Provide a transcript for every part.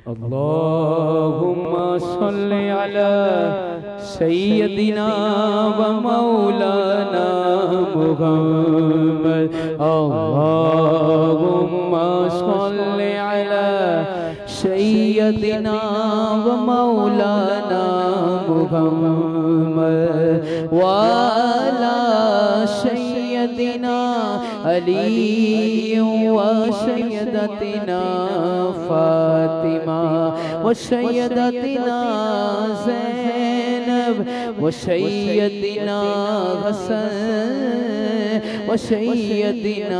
अल्लाहुम्मा सल्लि अला सय्यदिना व मौलाना मुहम्मद। अल्लाहुम्मा सल्लि अला सय्यदिना व मौलाना मुहम्मद व अला सय्यदिना अली व सय्यदतिना फातिमा व सय्यदतिना ज़ैनब व सय्यदिना हसन व सय्यदिना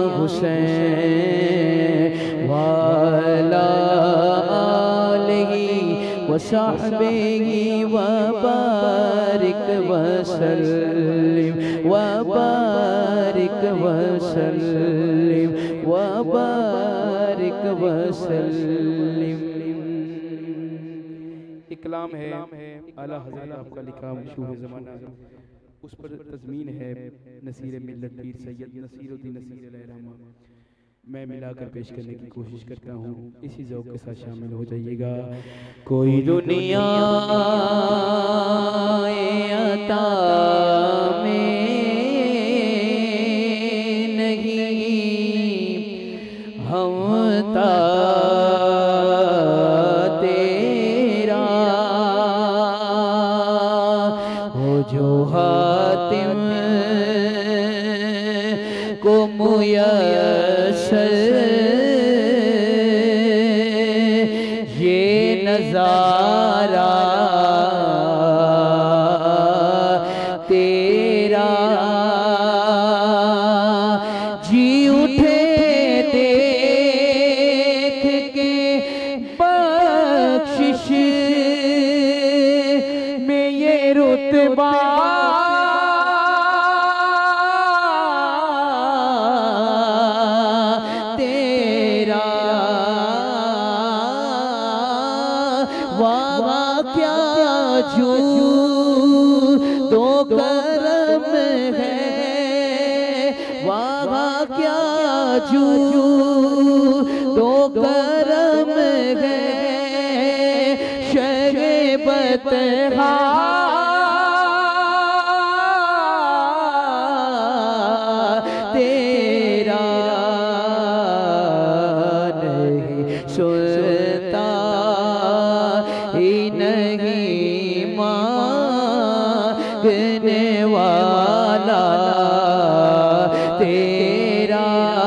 हुसैन व अला आलिहि व सहबिहि व बारिक व सल्लिम व बारिक व सल्लिम व बारिक व सल्लिम। एक कलाम है आला हज़रत आपका लिखा मशहूर ज़माना, उस पर तज़मीन है नसीर मिल्लत पीर सैयद नसीरुद्दीन नसीर अलैहिर्रहमा। मैं मिलाकर पेश करने की कोशिश करता हूँ, इसी ज़ौक़ के साथ शामिल हो जाइएगा। कोई दुनिया अता में नहीं, हम तेरा हो जो हातिम को मुयस्सर ये नज़ारा तेरा, जी उठे देख के बख्शिश में ये रुतबा तेरा। वाह क्या दो करम है, वाह क्या दो करम है, शगे बतहा तेरा नहीं सुनता ही नहीं मांगने वाला तेरा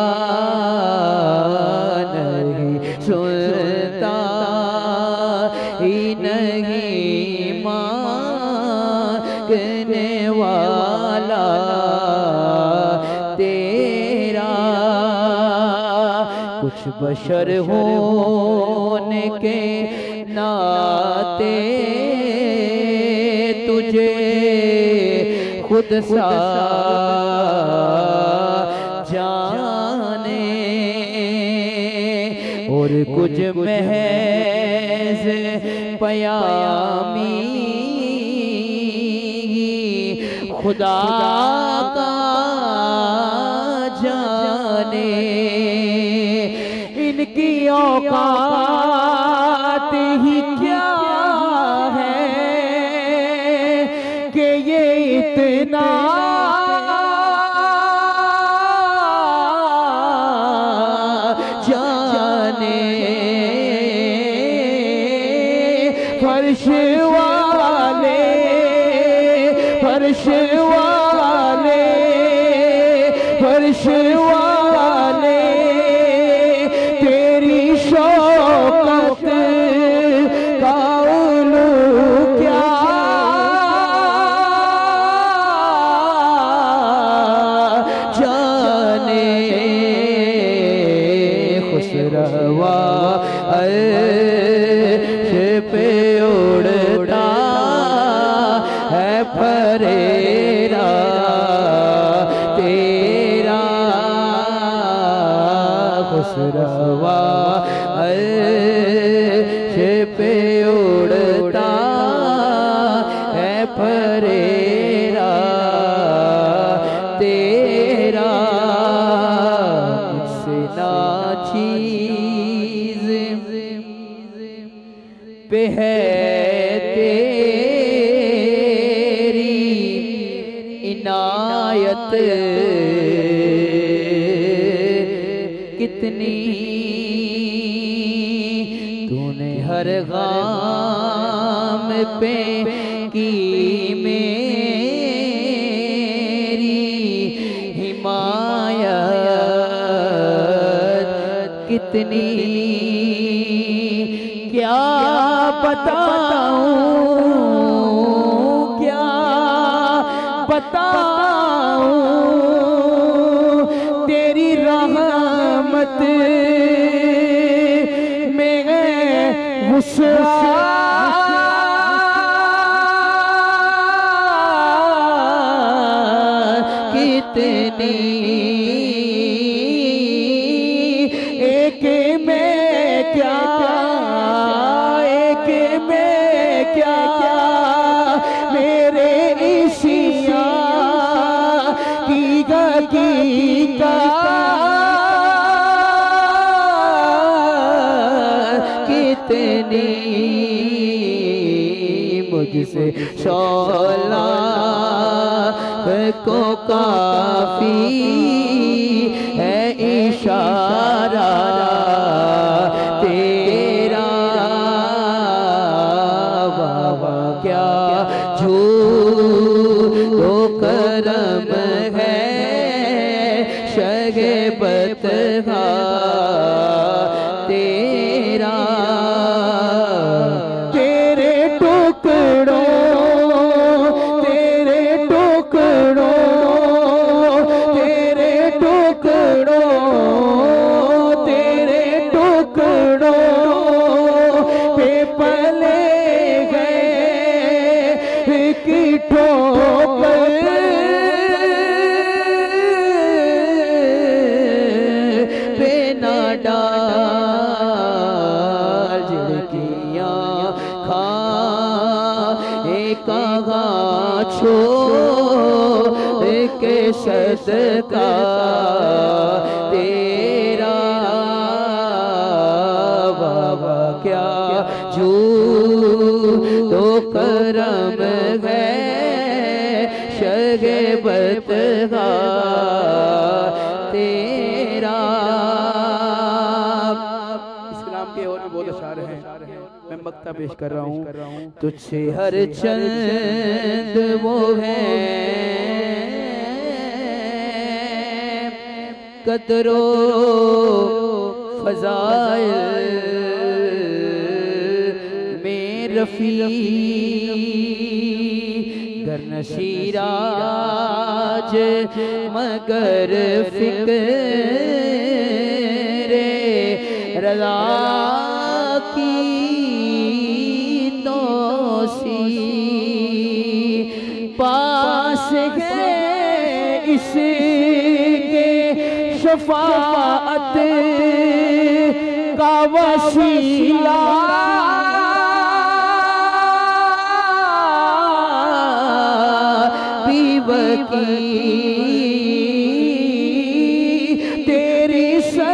नहीं सुनता ही नहीं मांगने वाला तेरा। कुछ बशर होने के नाते तुझे खुद सा जाने, और कुछ महज पयामी खुदा का जाने। इनकी औकात ही क्या है कि ये इतना जाने। फर्श वाले फर्श वाले फर्श वाले तेरी शौकत का उलू क्या जाने। खुसरवा अर्श पे उड़ता है फरेरा तेरा, खुसरवा अर्श पे उड़ता है फरेरा तेरा। मुझसे ना चीज़ पे है तेरी इनायत कितनी, तूने हर गाम पे की मेरी हिमायत कितनी, क्या बताऊं क्या बताऊं तेरी रहमत में वुसअत कितनी, एक में क्या मेरे इशिया की कितनी, मुझसे शौला को काफी है इशारा तेरा, बाबा क्या झूठो करम है शगबत तेरा, तेरे टुकड़ों तेरे टुकड़ों तेरे टुकड़ों तेरे टुकड़ों पे पले गए की ठोकर पे ना डाल झिड़कियाँ खा एक छो के सदका तेरा, बाबा क्या झूठो करम है शगबत तेरा। इस्लाम के और भी बहुत अशार हैं, मैं मक्ता पेश कर रहा हूँ। तुझसे हर चंद वो है कदरो फजाइल में रफी गर नशीराज मगर फिक्रे रज़ा की नौसी पास है इसके शफाअत का वसीला पीवकी तेरी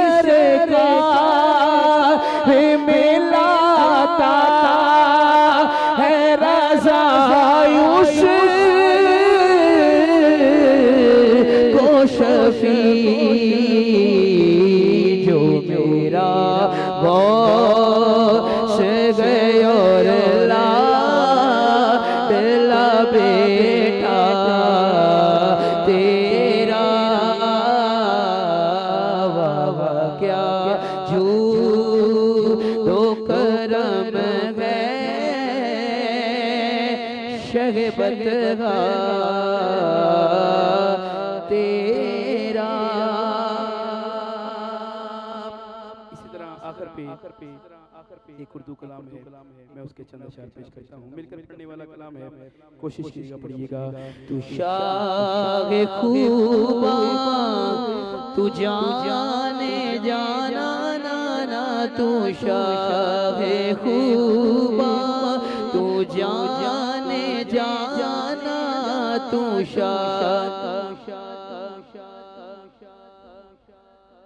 सरकार में लाता है रज़ा को शफी जो मेरा गौश गए और लाडला बेटा तेरा, बाबा क्या झूठो करम है शगबत तेरा। इसी तरह आखिर पे एक उर्दू कलाम है, मैं उसके चंद अशार पेश करता हूँ। मिलकर पढ़ने वाला कलाम है, कोशिश कीजिएगा पढ़िएगा। तू शाह खूबा तू जाने जाना नाना, तू शाह खूबा तू जाने जाना, तू शाह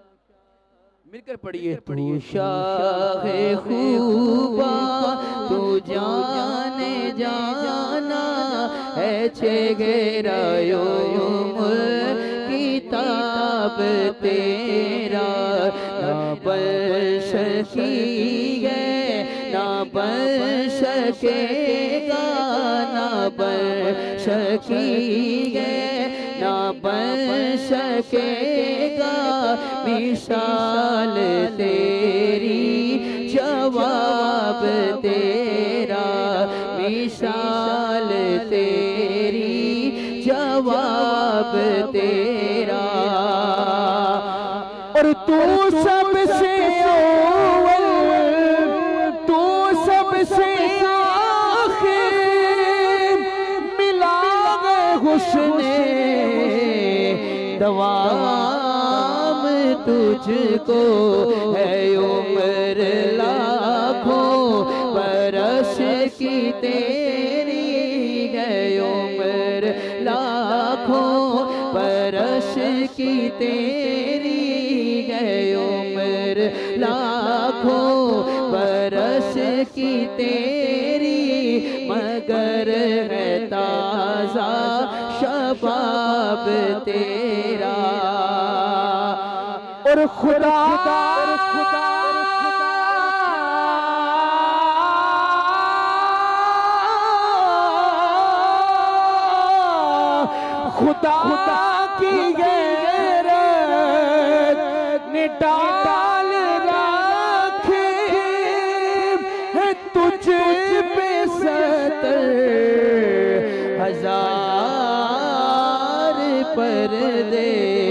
मिलकर पढ़िए। तू शाह खूबा तू जाने जाना है चेहरायो किताब तेरा ना बन सकीगे ना बन सकेगा ना बन सकीगे ना बन सकेगा मिसाल तेरी जवाब तेरा मिसाल तेरी जवाब तेरा और तू सबसे अव्वल तू सबसे आखिर मिला हुस्ने दवाम तुझको है उम्र लाखों बरस की तेरी है उम्र लाखों बरस की तेरी है उम्र लाखों बरस की तेरी मगर है ताजा शबाब तेरा और खुदा खुदा की गैरत ने डाल रखे है तुझ पे 70,000 पर्दे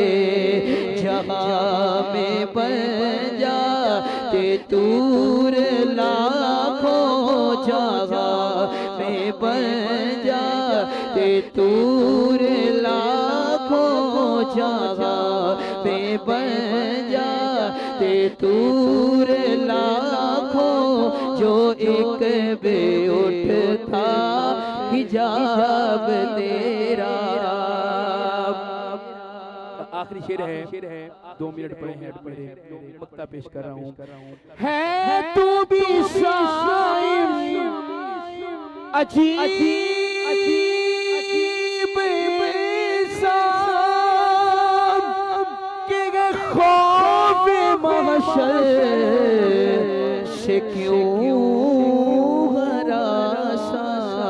जहाँ में बन जाते तूर लाखों जगह में बन जाते तूर लाखों जगह में बन जाते तूर लाखों जो एक बेउठ था हिजाब तेरा। आखिरी शेर है 2 मिनट पड़े हैं मक्ता पेश कर रहा हूँ है तू भी साईं अजीब इंसान के खौफ महशर से क्यों हरासा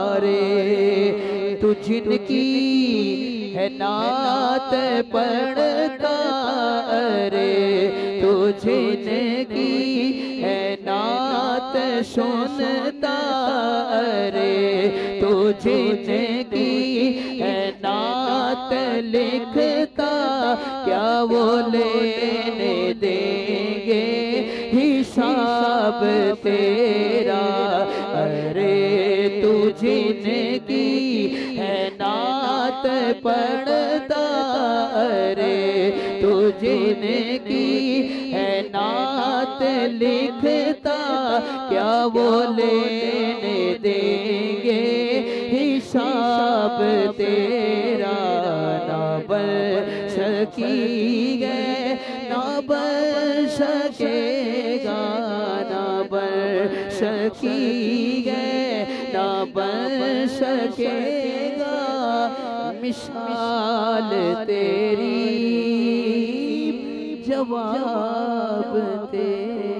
रे तू जिनकी है नात पढ़ता अरे तू जिनकी है नात सुनता अरे तू जिनकी है नात लिखता क्या वो लेने देंगे हिसाब तेरा अरे तू जिनकी है नात पढ़ता अरे तू जिनकी है नात लिखता क्या वो लेने देंगे हिसाब तेरा ना बन सकीगे ना बन सकेगा ना बन सकीगे ना बन सकेगा मिसाल तेरी जवाब तेरा।